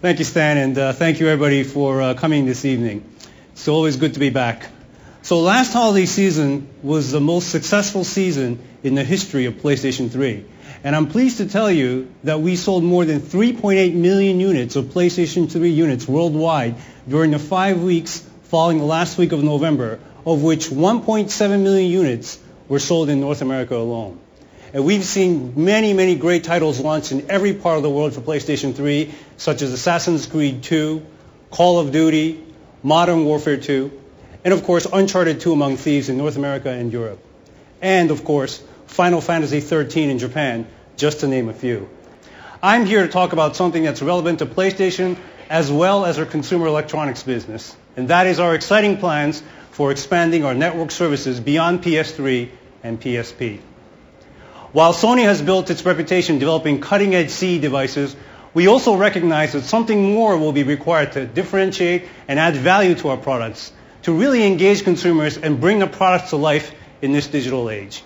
Thank you, Stan, and thank you, everybody, for coming this evening. It's always good to be back. So last holiday season was the most successful season in the history of PlayStation 3. And I'm pleased to tell you that we sold more than 3.8 million units of PlayStation 3 units worldwide during the 5 weeks following the last week of November, of which 1.7 million units were sold in North America alone. And we've seen many, many great titles launched in every part of the world for PlayStation 3, such as Assassin's Creed 2, Call of Duty, Modern Warfare 2, and of course Uncharted 2 Among Thieves in North America and Europe. And of course Final Fantasy 13 in Japan, just to name a few. I'm here to talk about something that's relevant to PlayStation as well as our consumer electronics business. And that is our exciting plans for expanding our network services beyond PS3 and PSP. While Sony has built its reputation developing cutting-edge CE devices, we also recognize that something more will be required to differentiate and add value to our products, to really engage consumers and bring the products to life in this digital age.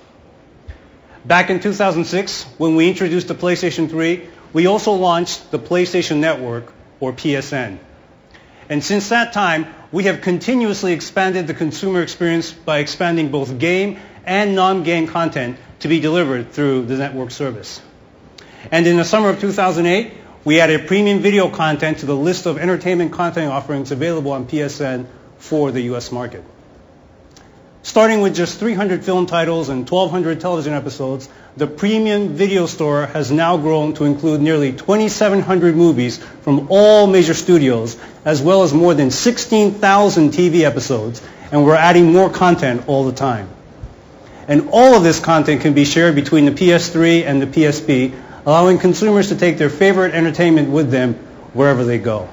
Back in 2006, when we introduced the PlayStation 3, we also launched the PlayStation Network, or PSN. And since that time, we have continuously expanded the consumer experience by expanding both game and non-game content to be delivered through the network service. And in the summer of 2008, we added premium video content to the list of entertainment content offerings available on PSN for the US market. Starting with just 300 film titles and 1,200 television episodes, the premium video store has now grown to include nearly 2,700 movies from all major studios, as well as more than 16,000 TV episodes, and we're adding more content all the time. And all of this content can be shared between the PS3 and the PSP, allowing consumers to take their favorite entertainment with them wherever they go.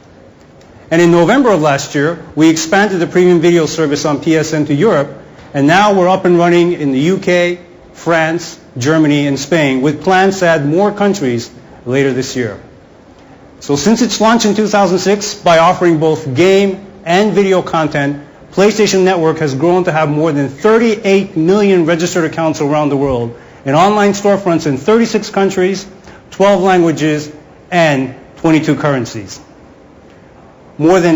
And in November of last year, we expanded the premium video service on PSN to Europe, and now we're up and running in the UK, France, Germany, and Spain, with plans to add more countries later this year. So since its launch in 2006, by offering both game and video content, PlayStation Network has grown to have more than 38 million registered accounts around the world, and online storefronts in 36 countries, 12 languages, and 22 currencies. More than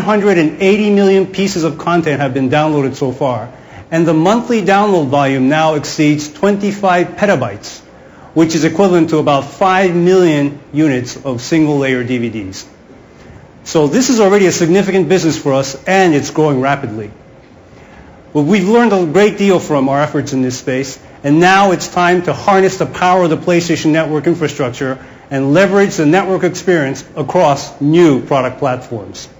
780 million pieces of content have been downloaded so far, and the monthly download volume now exceeds 25 petabytes, which is equivalent to about 5 million units of single-layer DVDs. So this is already a significant business for us, and it's growing rapidly. Well, we've learned a great deal from our efforts in this space, and now it's time to harness the power of the PlayStation Network infrastructure and leverage the network experience across new product platforms.